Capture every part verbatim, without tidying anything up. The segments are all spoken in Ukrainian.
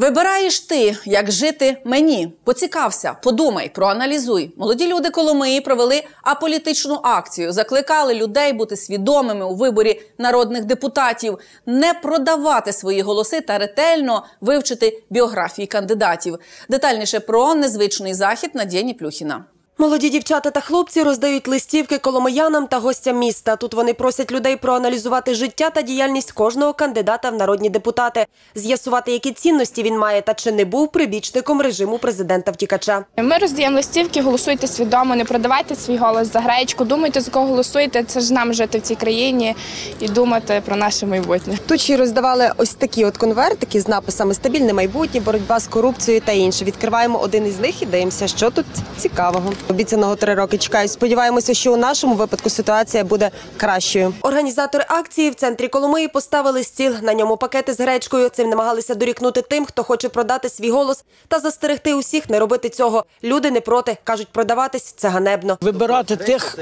Вибираєш ти, як жити мені. Поцікався, подумай, проаналізуй. Молоді люди Коломиї провели аполітичну акцію. Закликали людей бути свідомими у виборі народних депутатів, не продавати свої голоси та ретельно вивчити біографії кандидатів. Детальніше про незвичний захід Надія Ніплюхіна. Молоді дівчата та хлопці роздають листівки коломиянам та гостям міста. Тут вони просять людей проаналізувати життя та діяльність кожного кандидата в народні депутати, з'ясувати, які цінності він має та чи не був прибічником режиму президента-втікача. Ми роздаємо листівки, голосуйте свідомо, не продавайте свій голос за гречку, думайте, за кого голосуєте, це ж нам жити в цій країні і думати про наше майбутнє. Тут ще роздавали ось такі от конвертики з написами «Стабільне майбутнє», «Боротьба з корупцією» та інше. Відкриваємо один із них і дивимося, що тут цікавого. Обіцяного три роки чекають. Сподіваємося, що у нашому випадку ситуація буде кращою. Організатори акції в центрі Коломиї поставили стіл. На ньому пакети з гречкою. Цим намагалися дорікнути тим, хто хоче продати свій голос та застерегти усіх не робити цього. Люди не проти. Кажуть, продаватись – це ганебно. Вибирати тих,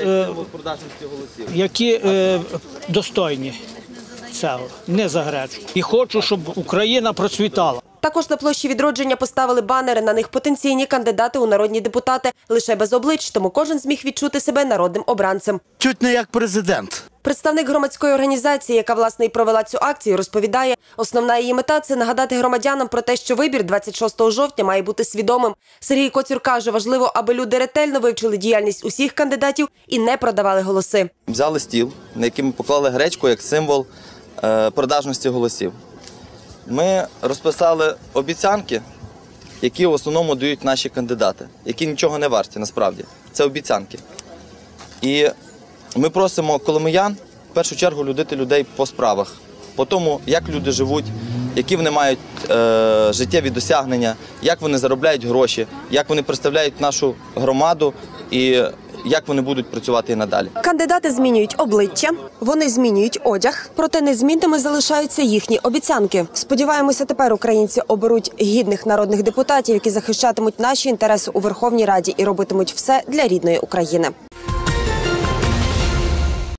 які достойні цього, не за гречку. І хочу, щоб Україна процвітала. Також на площі Відродження поставили банери. На них потенційні кандидати у народні депутати. Лише без облич, тому кожен зміг відчути себе народним обранцем. Чуть не як президент. Представник громадської організації, яка, власне, і провела цю акцію, розповідає, основна її мета – це нагадати громадянам про те, що вибір двадцять шостого жовтня має бути свідомим. Сергій Коцюр каже, важливо, аби люди ретельно вивчили діяльність усіх кандидатів і не продавали голоси. Взяли стіл, на який ми поклали гречку як символ е, продажності голосів. Ми розписали обіцянки, які в основному дають наші кандидати, які нічого не варті насправді. Це обіцянки. І ми просимо коломиян в першу чергу людити людей по справах, по тому, як люди живуть, які вони мають е, життєві досягнення, як вони заробляють гроші, як вони представляють нашу громаду і як вони будуть працювати і надалі. Кандидати змінюють обличчя, вони змінюють одяг, проте незмінними залишаються їхні обіцянки. Сподіваємося, тепер українці оберуть гідних народних депутатів, які захищатимуть наші інтереси у Верховній Раді і робитимуть все для рідної України.